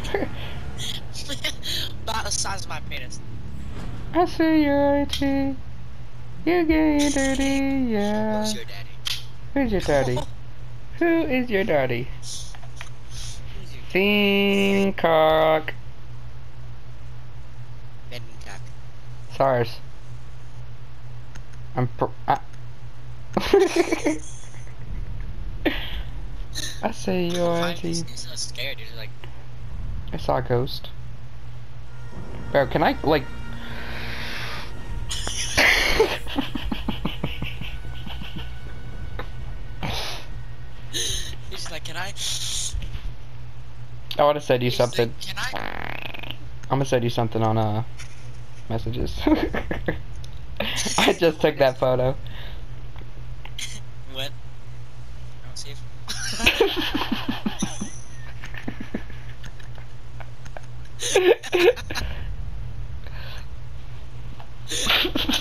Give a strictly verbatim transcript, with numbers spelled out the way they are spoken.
About the size of my penis. I see your I T. You get dirty, yeah. Who's your daddy? Who's your daddy? Who is your daddy? Who's your Scene cock. daddy? Cock. SARS. I'm pr- I, I say your Why I are T. you so scared? You're like, I saw a ghost. Bro, can I, like... he's just like, can I? I would've said you He's something. like, can I? I'm gonna send you something on, uh, messages. I just took that photo. What? I don't see it.